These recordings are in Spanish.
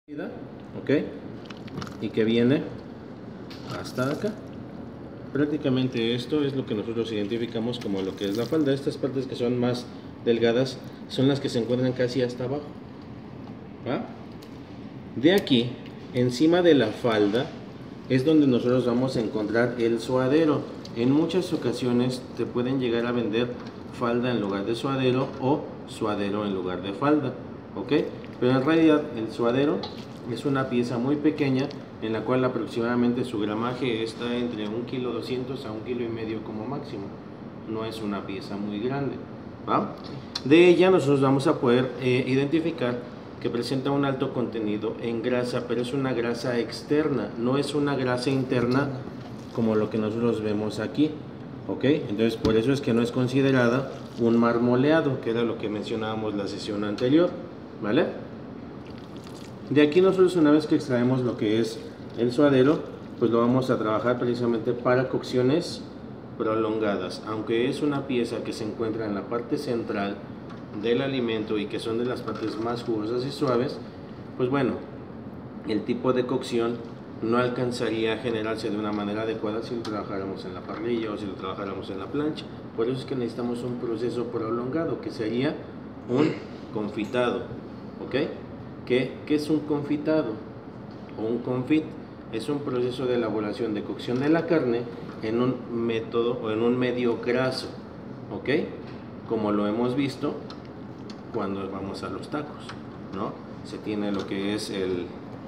Ok, y que viene hasta acá. Prácticamente esto es lo que nosotros identificamos como lo que es la falda. Estas partes que son más delgadas son las que se encuentran casi hasta abajo. ¿Va? De aquí, encima de la falda, es donde nosotros vamos a encontrar el suadero. En muchas ocasiones te pueden llegar a vender falda en lugar de suadero o suadero en lugar de falda, ¿ok? Pero en realidad el suadero es una pieza muy pequeña en la cual aproximadamente su gramaje está entre 1,2 kilos a 1,5 kilos como máximo. No es una pieza muy grande, ¿va? De ella nosotros vamos a poder identificar que presenta un alto contenido en grasa, pero es una grasa externa, no es una grasa interna como lo que nosotros vemos aquí, ¿ok? Entonces por eso es que no es considerada un marmoleado, que era lo que mencionábamos la sesión anterior, ¿vale? De aquí nosotros, una vez que extraemos lo que es el suadero, pues lo vamos a trabajar precisamente para cocciones prolongadas. Aunque es una pieza que se encuentra en la parte central del alimento y que son de las partes más jugosas y suaves, pues bueno, el tipo de cocción no alcanzaría a generarse de una manera adecuada si lo trabajáramos en la parrilla o si lo trabajáramos en la plancha. Por eso es que necesitamos un proceso prolongado, que sería un confitado, ¿ok? ¿Qué es un confitado o un confit? Es un proceso de elaboración de cocción de la carne en un método o en un medio graso, ¿ok? Como lo hemos visto cuando vamos a los tacos, ¿no? Se tiene lo que es el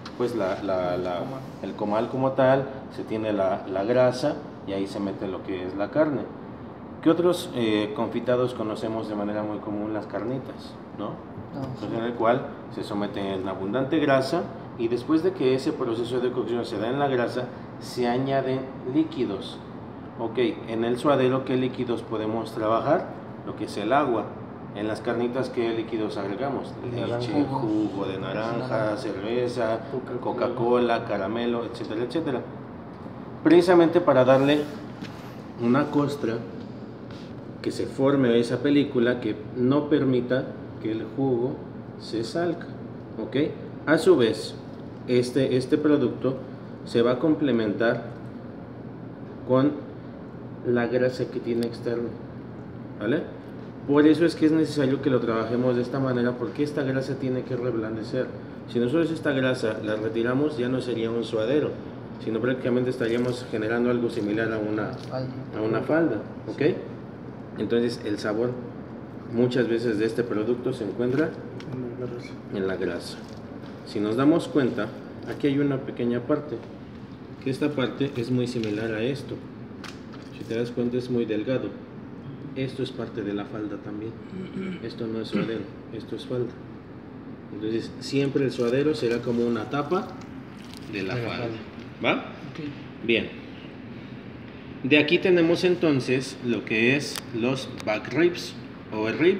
comal como tal, se tiene la grasa y ahí se mete lo que es la carne. ¿Qué otros confitados conocemos de manera muy común? Las carnitas, ¿no? En el cual se somete en abundante grasa y después de que ese proceso de cocción se da en la grasa, se añaden líquidos. Ok, en el suadero, ¿qué líquidos podemos trabajar? Lo que es el agua. En las carnitas, ¿qué líquidos agregamos? Leche, jugo de naranja, cerveza, Coca-Cola, caramelo, etcétera, etcétera. Precisamente para darle una costra, que se forme esa película que no permita que el jugo se salga, ¿ok? A su vez, este producto se va a complementar con la grasa que tiene externa, ¿vale? Por eso es que es necesario que lo trabajemos de esta manera, porque esta grasa tiene que reblandecer. Si nosotros esta grasa la retiramos, ya no sería un suadero, sino prácticamente estaríamos generando algo similar a una falda, ¿ok? Entonces el sabor muchas veces de este producto se encuentra en la grasa. Si nos damos cuenta, aquí hay una pequeña parte, que esta parte es muy similar a esto. Si te das cuenta, es muy delgado. Esto es parte de la falda también. Esto no es suadero, esto es falda. Entonces siempre el suadero será como una tapa de la falda. ¿Va? Okay. Bien. De aquí tenemos entonces lo que es los back ribs o el rib.